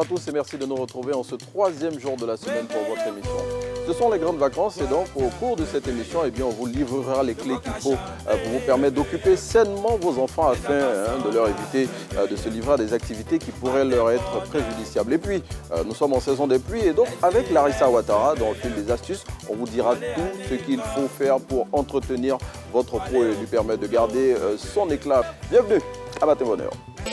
à tous et merci de nous retrouver en ce troisième jour de la semaine pour votre émission. Ce sont les grandes vacances et donc au cours de cette émission, eh bien, on vous livrera les clés qu'il faut pour vous permettre d'occuper sainement vos enfants afin de leur éviter de se livrer à des activités qui pourraient leur être préjudiciables. Et puis, nous sommes en saison des pluies et donc avec Larissa Ouattara, dans le fil des astuces, on vous dira tout ce qu'il faut faire pour entretenir votre peau et lui permettre de garder son éclat. Bienvenue à Matin Bonheur.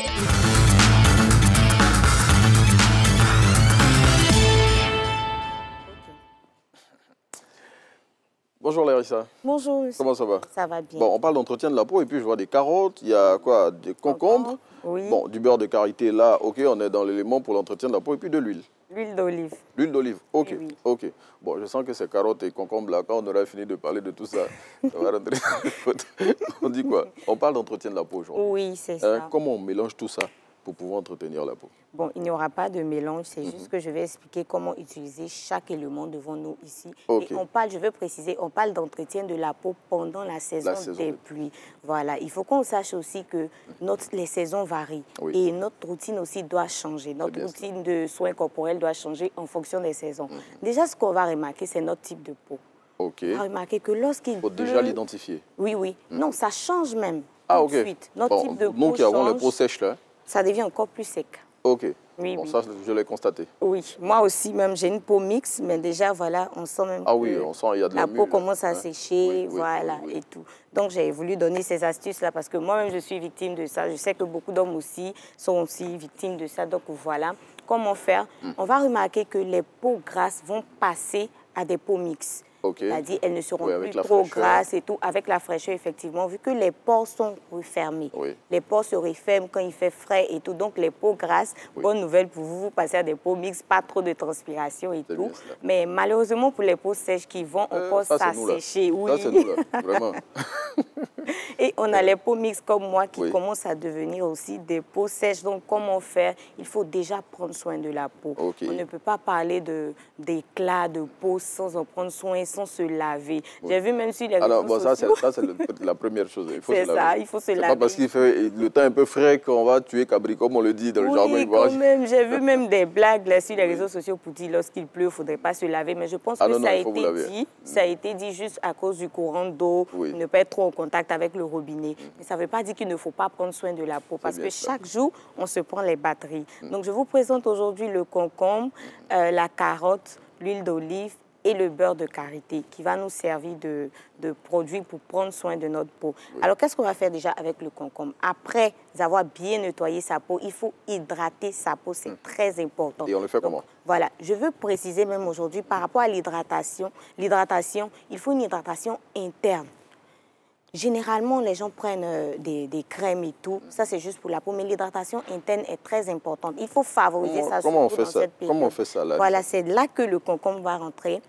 Bonjour Larissa. Bonjour. Comment ça va? Ça va bien. Bon, on parle d'entretien de la peau et puis je vois des carottes, il y a quoi? Des concombres. Oui. Bon, du beurre de karité là, ok, on est dans l'élément pour l'entretien de la peau et puis de l'huile. L'huile d'olive. L'huile d'olive, ok, Oui. ok. Bon, je sens que ces carottes et concombres là, quand on aura fini de parler de tout ça, ça va rentrer. On dit quoi? On parle d'entretien de la peau aujourd'hui. Oui, c'est ça. Comment on mélange tout ça pour pouvoir entretenir la peau? Bon, il n'y aura pas de mélange, c'est juste que je vais expliquer comment utiliser chaque élément devant nous ici. Okay. Et on parle, je veux préciser, on parle d'entretien de la peau pendant la saison des pluies. Voilà, il faut qu'on sache aussi que les saisons varient et notre routine aussi doit changer. Notre routine de soins corporels doit changer en fonction des saisons. Déjà, ce qu'on va remarquer, c'est notre type de peau. Ok. On va remarquer que lorsqu'il pleut... Il faut déjà l'identifier. Oui, oui. Non, ça change même tout de suite. Notre type de peau nous qui avons les peaux sèches là. Ça devient encore plus sec. Ok. Oui, bon, oui. ça, je l'ai constaté. Oui, moi aussi, même, j'ai une peau mixte, mais déjà, voilà, on sent même que on sent, il y a de la peau commence à sécher, voilà, oui. et tout. Donc, j'ai voulu donner ces astuces-là parce que moi-même, je suis victime de ça. Je sais que beaucoup d'hommes aussi sont aussi victimes de ça. Donc, voilà. Comment faire? On va remarquer que les peaux grasses vont passer à des peaux mixtes. C'est-à-dire elles ne seront plus trop grasses et tout, avec la fraîcheur, effectivement, vu que les pores sont refermés. Les pores se referment quand il fait frais et tout. Donc, les peaux grasses, bonne nouvelle pour vous, vous passez à des peaux mixtes, pas trop de transpiration et tout. Mais malheureusement, pour les peaux sèches qui vont encore s'assécher. Ça, c'est nous, là, vraiment. Et on a les peaux mixtes comme moi qui commencent à devenir aussi des peaux sèches. Donc, comment faire? Il faut déjà prendre soin de la peau. On ne peut pas parler d'éclat de peau sans en prendre soin, sans se laver. J'ai vu même sur les réseaux sociaux... Ça, c'est la première chose. C'est ça, il faut se laver. C'est pas parce qu'il fait le temps un peu frais qu'on va tuer Cabri, comme on le dit dans le jardin. Oui, quand même. J'ai vu même des blagues là, sur les réseaux sociaux pour dire lorsqu'il pleut, il ne faudrait pas se laver. Mais je pense que ça a été dit juste à cause du courant d'eau, ne pas être trop en contact avec le robinet. Mais ça ne veut pas dire qu'il ne faut pas prendre soin de la peau parce que chaque jour, on se prend les batteries. Donc, je vous présente aujourd'hui le concombre, la carotte, l'huile d'olive et le beurre de karité qui va nous servir de produit pour prendre soin de notre peau. Alors, qu'est-ce qu'on va faire déjà avec le concombre? Après avoir bien nettoyé sa peau, il faut hydrater sa peau, c'est très important. Et on le fait comment? Voilà, je veux préciser même aujourd'hui par rapport à l'hydratation. L'hydratation, il faut une hydratation interne. Généralement, les gens prennent des crèmes et tout. Ça, c'est juste pour la peau. Mais l'hydratation interne est très importante. Il faut favoriser ça. Comment on fait ça? Comment on fait ça là? Voilà, c'est là que le concombre va rentrer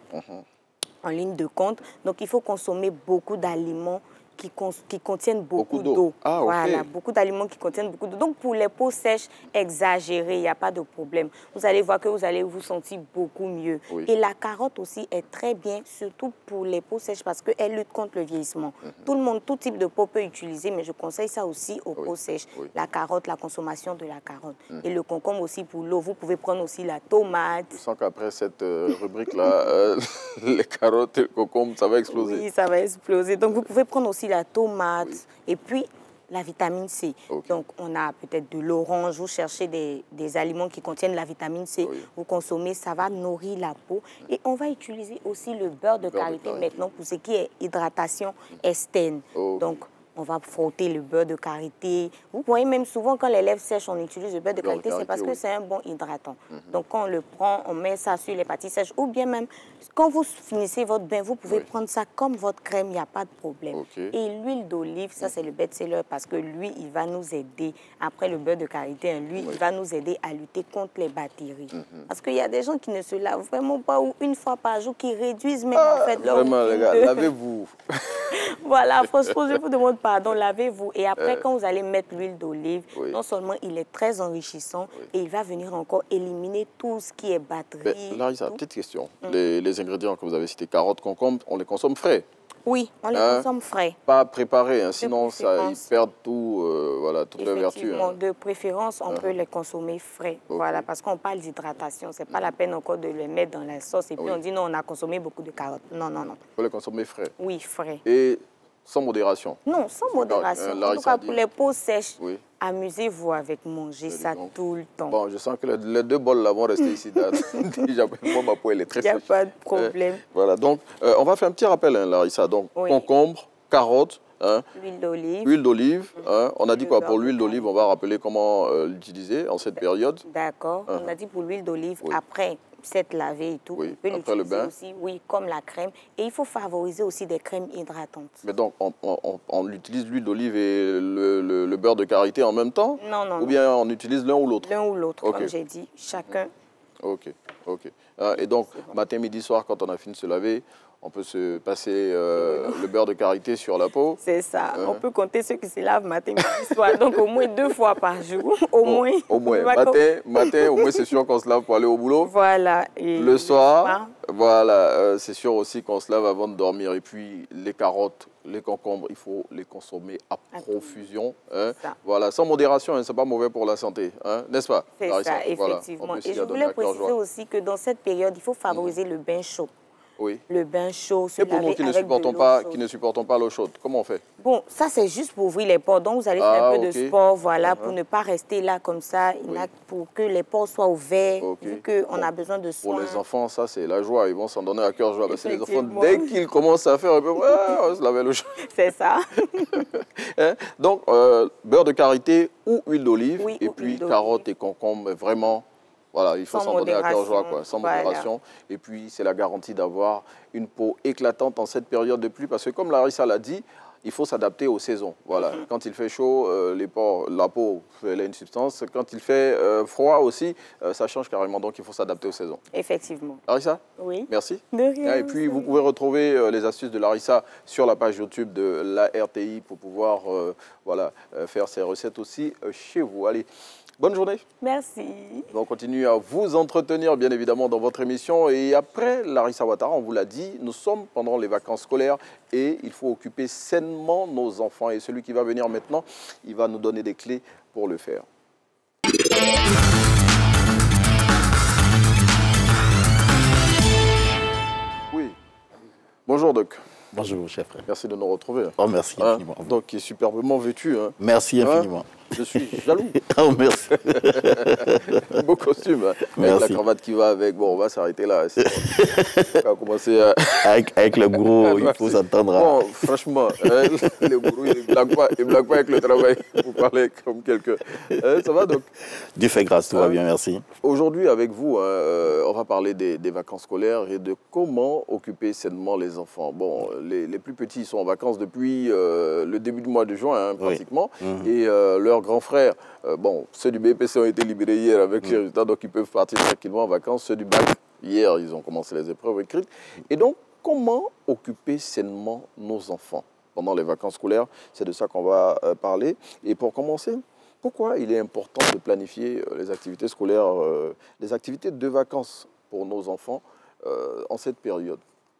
en ligne de compte. Donc, il faut consommer beaucoup d'aliments qui contiennent beaucoup d'eau. Voilà, beaucoup d'aliments qui contiennent beaucoup d'eau. Donc, pour les peaux sèches exagérées, il n'y a pas de problème. Vous allez voir que vous allez vous sentir beaucoup mieux. Et la carotte aussi est très bien, surtout pour les peaux sèches parce qu'elle lutte contre le vieillissement. Tout le monde, tout type de peau peut utiliser, mais je conseille ça aussi aux peaux sèches. La carotte, la consommation de la carotte. Et le concombre aussi pour l'eau. Vous pouvez prendre aussi la tomate. Je sens qu'après cette rubrique-là, les carottes et le concombre, ça va exploser. Oui, ça va exploser. Donc, vous pouvez prendre aussi la tomate et puis la vitamine C. Donc, on a peut-être de l'orange. Vous cherchez des aliments qui contiennent la vitamine C. Vous consommez, ça va nourrir la peau. Et on va utiliser aussi le beurre de karité maintenant pour ce qui est hydratation externe. Donc, on va frotter le beurre de karité. Vous voyez même souvent quand les lèvres sèches, on utilise le beurre de karité, c'est parce que c'est un bon hydratant. Donc quand on le prend, on met ça sur les parties sèches ou bien même quand vous finissez votre bain, vous pouvez prendre ça comme votre crème, il n'y a pas de problème. Et l'huile d'olive, ça c'est le best-seller parce que lui, il va nous aider. Après le beurre de karité, lui, il va nous aider à lutter contre les bactéries. Parce qu'il y a des gens qui ne se lavent vraiment pas ou une fois par jour, qui réduisent même en fait leur vraiment, les gars, lavez-vous. Voilà, franchement, je vous demande pardon, lavez-vous. Et après, quand vous allez mettre l'huile d'olive, non seulement il est très enrichissant, et il va venir encore éliminer tout ce qui est batterie. Larissa, petite question. Les ingrédients que vous avez cités, carottes, concombres, on les consomme frais? Oui, on les consomme frais. Pas préparés, hein, sinon ils perdent tout, voilà, toute leur vertu. Hein. De préférence, on peut les consommer frais. Voilà, parce qu'on parle d'hydratation. Ce n'est pas la peine encore de les mettre dans la sauce et puis on dit non, on a consommé beaucoup de carottes. Non, non, non. Il faut les consommer frais. Oui, frais. Et sans modération. Non, sans modération. En tout cas, pour les peaux sèches, amusez-vous avec manger ça tout le temps. Bon, je sens que les 2 bols là vont rester ici. Déjà, moi, ma peau, elle est très sèche. Il n'y a pas de problème. Voilà, donc, on va faire un petit rappel, hein, Larissa. Donc, concombre, carottes, hein, huile d'olive. Huile d'olive. Hein, on a dit quoi pour l'huile d'olive? On va rappeler comment l'utiliser en cette période. D'accord. On a dit pour l'huile d'olive, après s'être lavé et tout, on peut l'utiliser aussi, comme la crème. Et il faut favoriser aussi des crèmes hydratantes. Mais donc, on utilise l'huile d'olive et le beurre de karité en même temps? Non, non. Ou bien on utilise l'un ou l'autre? L'un ou l'autre, comme j'ai dit. Chacun. Ok, ok. Et donc, matin, midi, soir, quand on a fini de se laver, on peut se passer le beurre de karité sur la peau. C'est ça. On peut compter ceux qui se lavent matin, midi, soir. Donc, au moins 2 fois par jour. Au moins. Matin, au moins, c'est sûr qu'on se lave pour aller au boulot. Voilà. Et le soir, voilà, c'est sûr aussi qu'on se lave avant de dormir. Et puis, les carottes, les concombres, il faut les consommer à profusion. Hein. Voilà, sans modération, hein, ce n'est pas mauvais pour la santé. Hein, n'est-ce pas? C'est ça, effectivement. Voilà, et je voulais préciser aussi que dans cette période, il faut favoriser le bain chaud. Oui. Le bain chaud, se et pour nous qui ne supportons pas l'eau chaude, comment on fait? Bon, ça c'est juste pour ouvrir les pores. Donc vous allez faire un peu de sport, voilà, pour ne pas rester là comme ça, pour que les pores soient ouverts, vu qu'on a besoin de soins. Pour les enfants, ça c'est la joie, ils vont s'en donner à cœur joie. Parce que les enfants, dès qu'ils commencent à faire un peu, on va se laver l'eau chaude. C'est ça. Hein? Donc, beurre de karité ou huile d'olive, et puis carottes et concombres, vraiment. Voilà, il faut s'en donner à cœur joie, quoi, sans modération. Et puis, c'est la garantie d'avoir une peau éclatante en cette période de pluie. Parce que, comme Larissa l'a dit, il faut s'adapter aux saisons. Voilà. Quand il fait chaud, la peau, elle a une substance. Quand il fait froid aussi, ça change carrément. Donc, il faut s'adapter aux saisons. Effectivement. Larissa? Oui. Merci. De rien. Et puis, vous pouvez retrouver les astuces de Larissa sur la page YouTube de la RTI pour pouvoir voilà, faire ces recettes aussi chez vous. Allez. Bonne journée. Merci. On continue à vous entretenir, bien évidemment, dans votre émission. Et après Larissa Ouattara, on vous l'a dit, nous sommes pendant les vacances scolaires et il faut occuper sainement nos enfants. Et celui qui va venir maintenant, il va nous donner des clés pour le faire. Oui. Bonjour, Doc. Bonjour, chef. Merci de nous retrouver. Oh, merci infiniment. Donc, il est superbement vêtu. Hein. Merci infiniment. Je suis jaloux. Oh, merci. Beau costume, hein. Avec la cravate qui va avec. Bon, on va s'arrêter là. On va commencer à... avec le gros, il faut s'attendre à... Bon, franchement, le gourou, il ne blague pas avec le travail pour parler comme quelqu'un. Ça va donc? Dieu fait grâce, tout va bien, merci. Aujourd'hui, avec vous, on va parler des vacances scolaires et de comment occuper sainement les enfants. Bon, les plus petits sont en vacances depuis le début du mois de juin, hein, pratiquement. Et leurs grands frères, bon, ceux du BPC ont été libérés hier avec les résultats, donc ils peuvent partir tranquillement en vacances. Ceux du bac, hier, ils ont commencé les épreuves écrites. Et donc, comment occuper sainement nos enfants pendant les vacances scolaires? C'est de ça qu'on va parler. Et pour commencer, pourquoi il est important de planifier les activités scolaires, les activités de vacances pour nos enfants en cette période?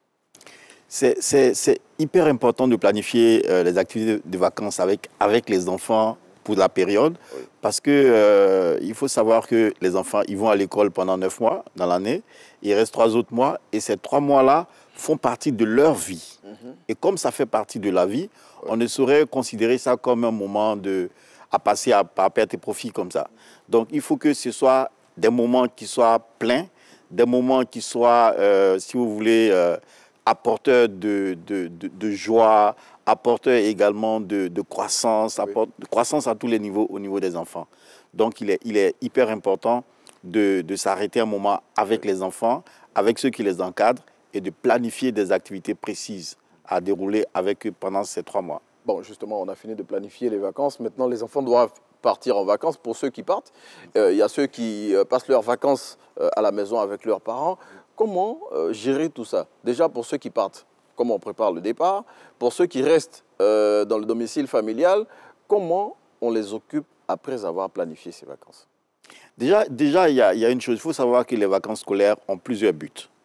C'est hyper important de planifier les activités de vacances avec les enfants pour la période, parce que il faut savoir que les enfants, ils vont à l'école pendant 9 mois dans l'année, il reste 3 autres mois, et ces 3 mois-là font partie de leur vie. Et comme ça fait partie de la vie, on ne saurait considérer ça comme un moment à passer à perte et profit comme ça. Donc il faut que ce soit des moments qui soient pleins, des moments qui soient, si vous voulez, apporteurs de joie, apporteurs également de croissance, de croissance à tous les niveaux au niveau des enfants. Donc il est hyper important de s'arrêter un moment avec les enfants, avec ceux qui les encadrent, et de planifier des activités précises à dérouler avec eux pendant ces 3 mois. Bon, justement, on a fini de planifier les vacances. Maintenant, les enfants doivent partir en vacances. Pour ceux qui partent, il y a ceux qui passent leurs vacances à la maison avec leurs parents. Comment gérer tout ça? Déjà, pour ceux qui partent, comment on prépare le départ? Pour ceux qui restent dans le domicile familial, comment on les occupe après avoir planifié ces vacances? Déjà, il y a une chose. Il faut savoir que les vacances scolaires ont plusieurs buts.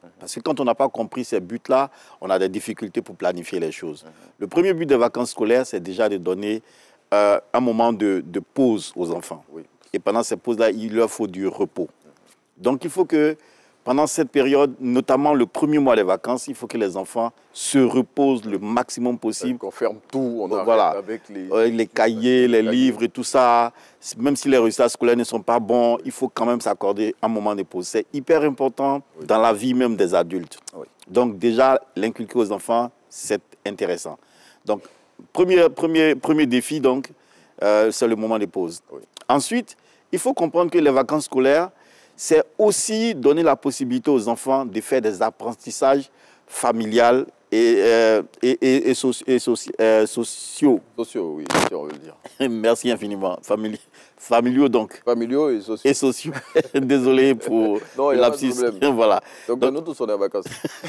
Parce que quand on n'a pas compris ces buts-là, on a des difficultés pour planifier les choses. Le premier but des vacances scolaires, c'est déjà de donner un moment de pause aux enfants. Oui. Et pendant ces pauses-là, il leur faut du repos. Donc il faut que pendant cette période, notamment le premier mois des vacances, il faut que les enfants se reposent le maximum possible. Qu'on ferme tout, on arrête avec les cahiers, les livres et tout ça. Même si les résultats scolaires ne sont pas bons, il faut quand même s'accorder un moment de pause. C'est hyper important dans la vie même des adultes. Oui. Donc déjà, l'inculquer aux enfants, c'est intéressant. Donc, premier défi, donc, c'est le moment de pause. Oui. Ensuite, il faut comprendre que les vacances scolaires, c'est aussi donner la possibilité aux enfants de faire des apprentissages familiaux et sociaux. Sociaux, oui, si on veut le dire. Merci infiniment. Familiaux, donc. Familiaux et sociaux. Et sociaux. Désolé pour l'abscis. Voilà. Donc, nous tous, on est en vacances.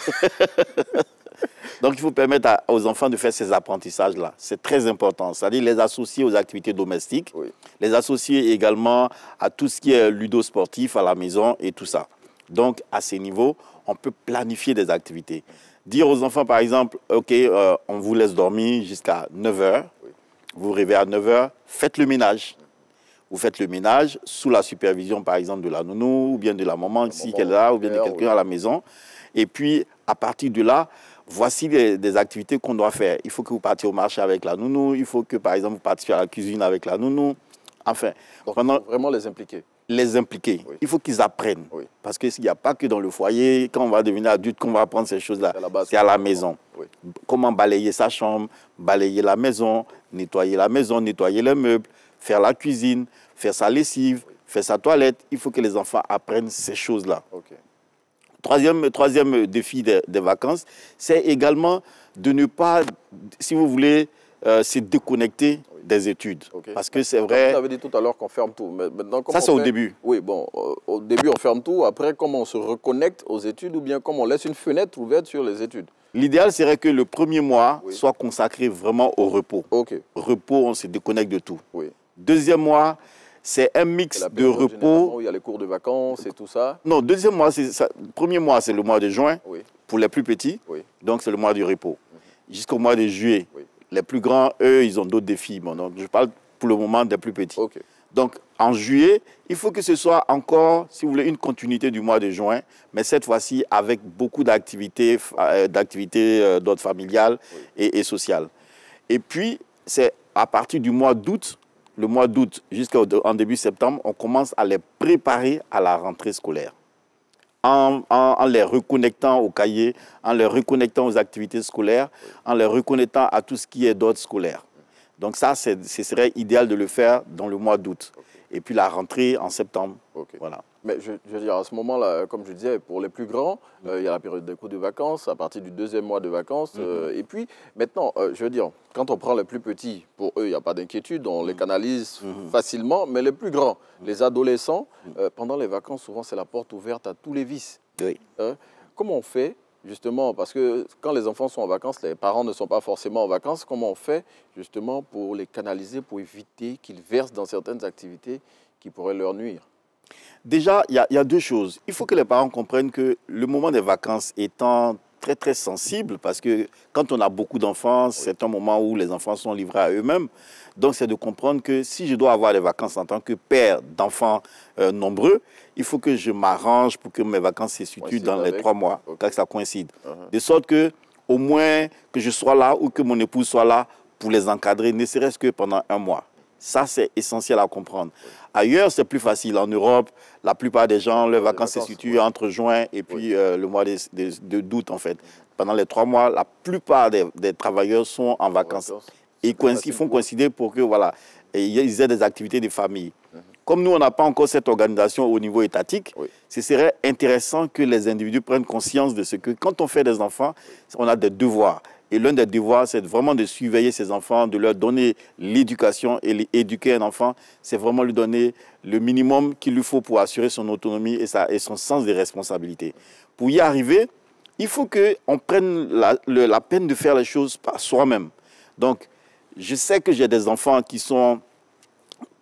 Donc, il faut permettre aux enfants de faire ces apprentissages-là. C'est très important. C'est-à-dire les associer aux activités domestiques, oui. Les associer également à tout ce qui est ludo-sportif à la maison et tout ça. Donc, à ces niveaux, on peut planifier des activités. Dire aux enfants, par exemple, OK, on vous laisse dormir jusqu'à 9 h. Oui. Vous rêvez à 9 h, faites le ménage. Vous faites le ménage sous la supervision, par exemple, de la nounou ou bien de la maman, si qu'elle est là, ou bien de quelqu'un à la maison. Et puis, à partir de là, voici des activités qu'on doit faire. Il faut que vous partiez au marché avec la nounou. Il faut que, par exemple, vous partiez à la cuisine avec la nounou. Enfin, donc, il faut vraiment les impliquer. Les impliquer. Oui. Il faut qu'ils apprennent. Oui. Parce qu'il n'y a pas que dans le foyer, quand on va devenir adulte, qu'on va apprendre ces choses-là. C'est à la maison. Oui. Comment balayer sa chambre, balayer la maison, nettoyer les meubles, faire la cuisine, faire sa lessive, faire sa toilette. Il faut que les enfants apprennent ces choses-là. Okay. Troisième défi des vacances, c'est également de ne pas, si vous voulez, se déconnecter des études. Okay. Parce que c'est vrai... Vous avez dit tout à l'heure qu'on ferme tout. Mais maintenant, ça, c'est au début. Oui, bon, au début, on ferme tout. Après, comment on se reconnecte aux études ou bien comment on laisse une fenêtre ouverte sur les études? L'idéal serait que le premier mois soit consacré vraiment au repos. Okay. Repos, on se déconnecte de tout. Oui. Deuxième mois, c'est un mix de repos. Où il y a les cours de vacances et tout ça. Non, deuxième mois, premier mois, c'est le mois de juin, pour les plus petits. Oui. Donc, c'est le mois du repos. Jusqu'au mois de juillet. Oui. Les plus grands, eux, ils ont d'autres défis. Bon, donc, je parle pour le moment des plus petits. Okay. Donc, en juillet, il faut que ce soit encore, si vous voulez, une continuité du mois de juin, mais cette fois-ci avec beaucoup d'activités d'ordre familial et social. Et puis, c'est à partir du mois d'août, le mois d'août jusqu'en début septembre, on commence à les préparer à la rentrée scolaire. En les reconnectant au cahier, en les reconnectant aux activités scolaires, en les reconnectant à tout ce qui est d'ordre scolaire. Donc ça, ce serait idéal de le faire dans le mois d'août. Okay. Et puis la rentrée en septembre. Okay. Voilà. Mais je veux dire, à ce moment-là, comme je disais, pour les plus grands, il y a la période des cours de vacances, à partir du deuxième mois de vacances. Et puis, maintenant, je veux dire, quand on prend les plus petits, pour eux, il n'y a pas d'inquiétude, on les canalise facilement. Mais les plus grands, les adolescents, pendant les vacances, souvent, c'est la porte ouverte à tous les vices. Oui. Comment on fait, justement, parce que quand les enfants sont en vacances, les parents ne sont pas forcément en vacances, comment on fait, justement, pour les canaliser, pour éviter qu'ils versent dans certaines activités qui pourraient leur nuire? Déjà, il y a deux choses. Il faut que les parents comprennent que le moment des vacances étant très, très sensible, parce que quand on a beaucoup d'enfants, c'est un moment où les enfants sont livrés à eux-mêmes. Donc, c'est de comprendre que si je dois avoir des vacances en tant que père d'enfants nombreux, il faut que je m'arrange pour que mes vacances se situent dans les 3 mois, quand ça coïncide. De sorte que, au moins, que je sois là ou que mon épouse soit là pour les encadrer, ne serait-ce que pendant 1 mois. Ça, c'est essentiel à comprendre. Ailleurs, c'est plus facile. En Europe, la plupart des gens, leurs vacances se situent entre juin et puis le mois d'août, en fait. Pendant les 3 mois, la plupart des travailleurs sont en vacances. Et ils font coïncider pour que, voilà, ils aient des activités de famille. Comme nous, on n'a pas encore cette organisation au niveau étatique, ce serait intéressant que les individus prennent conscience de ce que, quand on fait des enfants, on a des devoirs. Et l'un des devoirs, c'est vraiment de surveiller ces enfants, de leur donner l'éducation. Et éduquer un enfant, c'est vraiment lui donner le minimum qu'il lui faut pour assurer son autonomie et son sens des responsabilités. Pour y arriver, il faut qu'on prenne la peine de faire les choses par soi-même. Donc, je sais que j'ai des enfants qui sont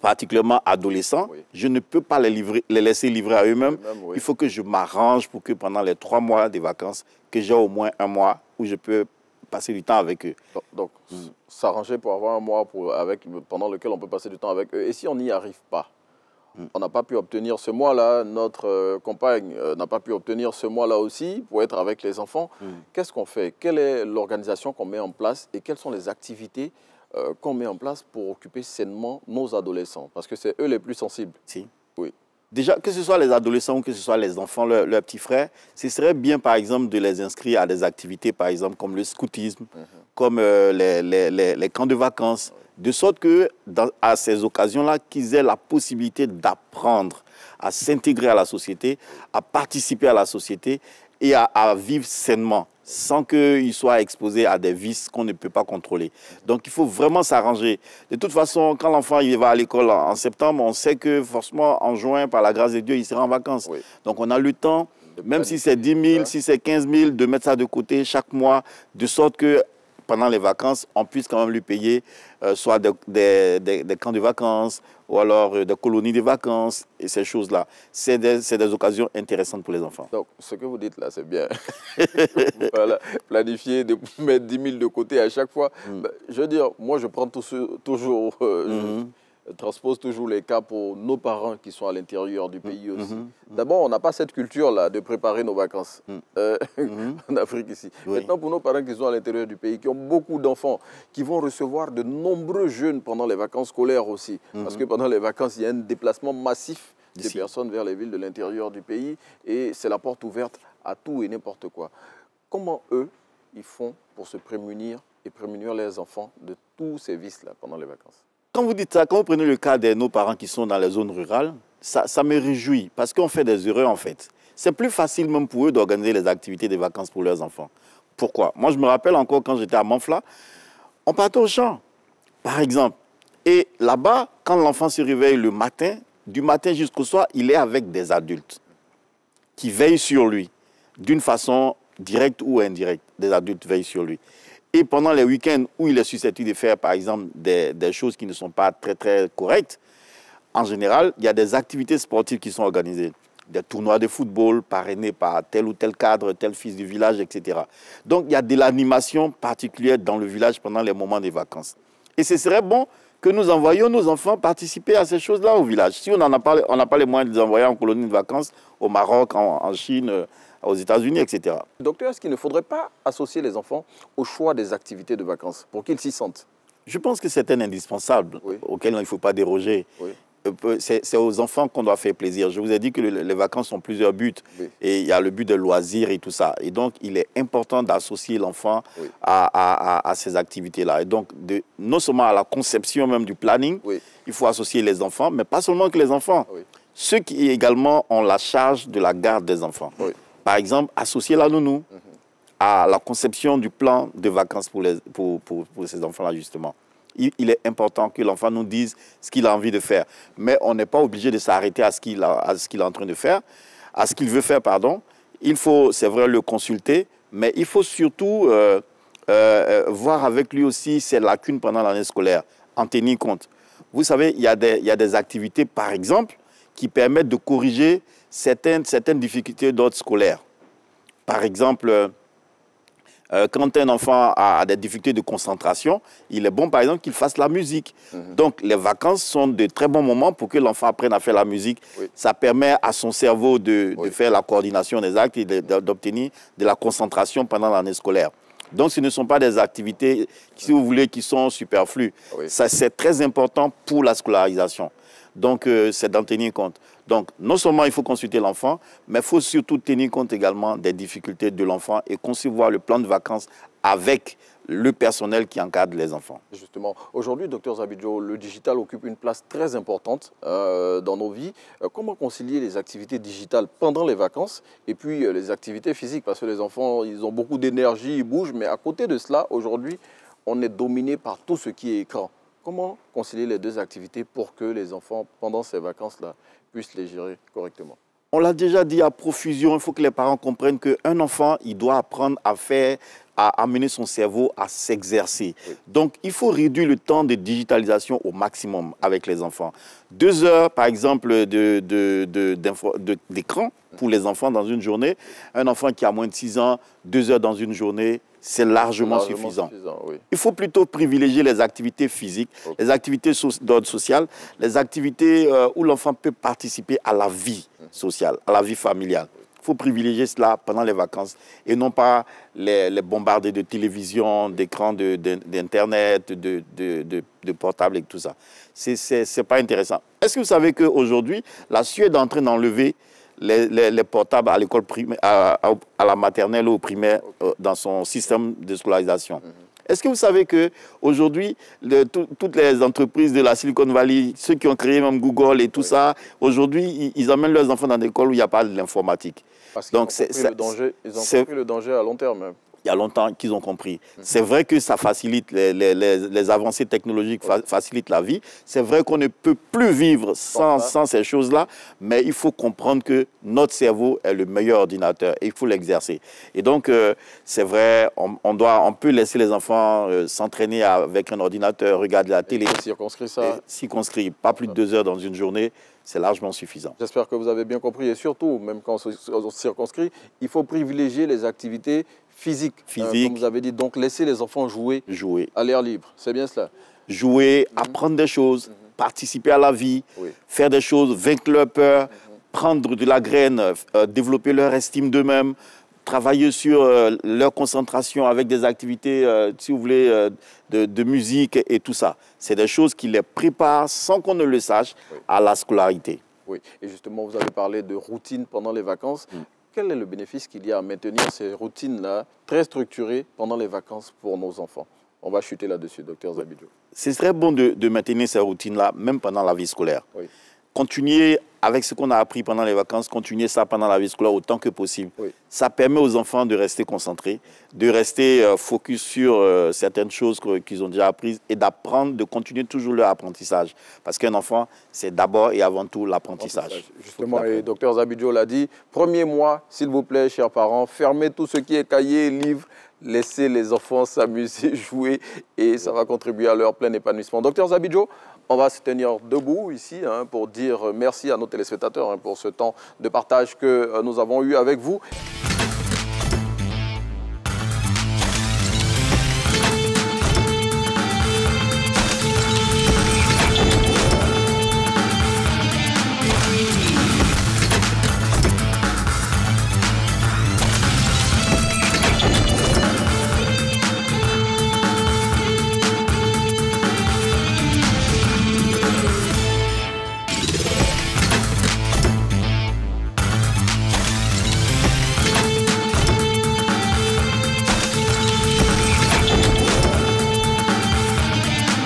particulièrement adolescents, je ne peux pas les laisser livrer à eux-mêmes. Il faut que je m'arrange pour que pendant les 3 mois des vacances, que j'ai au moins 1 mois où je peux passer du temps avec eux. Donc, s'arranger pour avoir 1 mois pendant lequel on peut passer du temps avec eux. Et si on n'y arrive pas, on n'a pas pu obtenir ce mois-là, notre compagne n'a pas pu obtenir ce mois-là aussi pour être avec les enfants, qu'est-ce qu'on fait? Quelle est l'organisation qu'on met en place et quelles sont les activités qu'on met en place pour occuper sainement nos adolescents? Parce que c'est eux les plus sensibles. Si. Oui. Déjà, que ce soit les adolescents ou que ce soit les enfants, leurs petits frères, ce serait bien, par exemple, de les inscrire à des activités, par exemple, comme le scoutisme, comme les camps de vacances, de sorte que, à ces occasions-là, qu'ils aient la possibilité d'apprendre à s'intégrer à la société, à participer à la société et à vivre sainement, sans qu'ils soient exposés à des vices qu'on ne peut pas contrôler. Donc, il faut vraiment s'arranger. De toute façon, quand l'enfant va à l'école en septembre, on sait que forcément, en juin, par la grâce de Dieu, il sera en vacances. Oui. Donc, on a le temps, même si c'est 10 000, si c'est 15 000, de mettre ça de côté chaque mois, de sorte que pendant les vacances, on puisse quand même lui payer soit des camps de vacances ou alors des colonies de vacances et ces choses-là. C'est des occasions intéressantes pour les enfants. Donc, ce que vous dites là, c'est bien. Voilà, planifier, de mettre 10 000 de côté à chaque fois. Je veux dire, moi, je prends toujours... Je transpose toujours les cas pour nos parents qui sont à l'intérieur du pays aussi. D'abord, on n'a pas cette culture-là de préparer nos vacances en Afrique ici. Oui. Maintenant, pour nos parents qui sont à l'intérieur du pays, qui ont beaucoup d'enfants, qui vont recevoir de nombreux jeunes pendant les vacances scolaires aussi. Parce que pendant les vacances, il y a un déplacement massif des personnes vers les villes de l'intérieur du pays et c'est la porte ouverte à tout et n'importe quoi. Comment eux, ils font pour se prémunir et prémunir les enfants de tous ces vices-là pendant les vacances? Quand vous dites ça, quand vous prenez le cas de nos parents qui sont dans les zones rurales, ça me réjouit parce qu'on fait des erreurs en fait. C'est plus facile même pour eux d'organiser les activités de vacances pour leurs enfants. Pourquoi? Moi, je me rappelle encore quand j'étais à Manfla, on partait au champ, par exemple. Et là-bas, quand l'enfant se réveille le matin, du matin jusqu'au soir, il est avec des adultes qui veillent sur lui d'une façon directe ou indirecte. Des adultes veillent sur lui. Et pendant les week-ends où il est susceptible de faire, par exemple, des choses qui ne sont pas très correctes, en général, il y a des activités sportives qui sont organisées. Des tournois de football parrainés par tel ou tel cadre, tel fils du village, etc. Donc, il y a de l'animation particulière dans le village pendant les moments des vacances. Et ce serait bon que nous envoyions nos enfants participer à ces choses-là au village. Si on n'a pas les moyens de les envoyer en colonie de vacances au Maroc, en Chine, aux États-Unis, etc. Docteur, est-ce qu'il ne faudrait pas associer les enfants au choix des activités de vacances pour qu'ils s'y sentent? Je pense que c'est un indispensable auquel il ne faut pas déroger. C'est aux enfants qu'on doit faire plaisir. Je vous ai dit que les vacances ont plusieurs buts. Et il y a le but de loisirs et tout ça. Et donc, il est important d'associer l'enfant à ces activités-là. Et donc, non seulement à la conception même du planning, il faut associer les enfants, mais pas seulement que les enfants. Ceux qui également ont la charge de la garde des enfants. Par exemple, associer la nounou à la conception du plan de vacances pour ces enfants-là, justement. Il est important que l'enfant nous dise ce qu'il a envie de faire. Mais on n'est pas obligé de s'arrêter à ce qu'il est en train de faire, à ce qu'il veut faire, pardon. Il faut, c'est vrai, le consulter, mais il faut surtout voir avec lui aussi ses lacunes pendant l'année scolaire, en tenir compte. Vous savez, il y a des activités, par exemple, qui permettent de corriger certaines difficultés d'ordre scolaire. Par exemple, quand un enfant a des difficultés de concentration, il est bon, par exemple, qu'il fasse la musique. Donc, les vacances sont de très bons moments pour que l'enfant apprenne à faire la musique. Ça permet à son cerveau de faire la coordination des actes et d'obtenir de la concentration pendant l'année scolaire. Donc, ce ne sont pas des activités, si vous voulez, qui sont superflues. C'est très important pour la scolarisation. Donc, c'est d'en tenir compte. Donc, non seulement il faut consulter l'enfant, mais il faut surtout tenir compte également des difficultés de l'enfant et concevoir le plan de vacances avec le personnel qui encadre les enfants. Justement, aujourd'hui, Dr Zabidjo, le digital occupe une place très importante dans nos vies. Comment concilier les activités digitales pendant les vacances et puis les activités physiques? Parce que les enfants, ils ont beaucoup d'énergie, ils bougent, mais à côté de cela, aujourd'hui, on est dominé par tout ce qui est écran. Comment concilier les deux activités pour que les enfants, pendant ces vacances-là, puissent les gérer correctement? On l'a déjà dit à profusion, il faut que les parents comprennent qu'un enfant, il doit apprendre à amener son cerveau à s'exercer. Oui. Donc, il faut réduire le temps de digitalisation au maximum avec les enfants. 2 heures, par exemple, d'écran pour les enfants dans une journée. Un enfant qui a moins de 6 ans, 2 heures dans une journée, c'est largement suffisant. Oui. Il faut plutôt privilégier les activités physiques, les activités d'ordre social, les activités où l'enfant peut participer à la vie sociale, à la vie familiale. Il faut privilégier cela pendant les vacances et non pas les bombarder de télévision, d'écrans, d'Internet, de portables et tout ça. C'est pas intéressant. Est-ce que vous savez qu'aujourd'hui, la Suède est en train d'enlever les portables à l'école primaire, à la maternelle ou au primaire dans son système de scolarisation? Est-ce que vous savez qu'aujourd'hui, toutes les entreprises de la Silicon Valley, ceux qui ont créé même Google et tout ça, aujourd'hui, ils emmènent leurs enfants dans des écoles où il n'y a pas de l'informatique. Parce qu'ils ont compris le danger à long terme. Il y a longtemps qu'ils ont compris. C'est vrai que ça facilite, les avancées technologiques facilitent la vie. C'est vrai qu'on ne peut plus vivre sans ces choses-là, mais il faut comprendre que notre cerveau est le meilleur ordinateur et il faut l'exercer. Et donc, c'est vrai, on peut laisser les enfants s'entraîner avec un ordinateur, regarder la télé. Circonscrit ça. Circonscrit, pas plus de 2 heures dans une journée. C'est largement suffisant. J'espère que vous avez bien compris et surtout, même quand on circonscrit, il faut privilégier les activités physiques. Comme vous avez dit, donc laisser les enfants jouer. À l'air libre. C'est bien cela. Jouer, apprendre des choses, participer à la vie, faire des choses, vaincre leur peur, prendre de la graine, développer leur estime d'eux-mêmes, travailler sur leur concentration avec des activités, si vous voulez, de musique et tout ça. C'est des choses qui les préparent, sans qu'on ne le sache, à la scolarité. Oui, et justement, vous avez parlé de routine pendant les vacances. Quel est le bénéfice qu'il y a à maintenir ces routines-là, très structurées, pendant les vacances pour nos enfants? On va chuter là-dessus, docteur Zabidjo. C'est très bon de maintenir ces routines-là, même pendant la vie scolaire. Continuer avec ce qu'on a appris pendant les vacances, continuer ça pendant la vie scolaire autant que possible. Ça permet aux enfants de rester concentrés, de rester focus sur certaines choses qu'ils ont déjà apprises et d'apprendre, de continuer toujours leur apprentissage. Parce qu'un enfant, c'est d'abord et avant tout l'apprentissage. Justement, et docteur Zabidjo l'a dit, premier mois, s'il vous plaît, chers parents, fermez tout ce qui est cahier, livre, laissez les enfants s'amuser, jouer et ça va contribuer à leur plein épanouissement. Docteur Zabidjo, on va se tenir debout ici pour dire merci à nos téléspectateurs pour ce temps de partage que nous avons eu avec vous.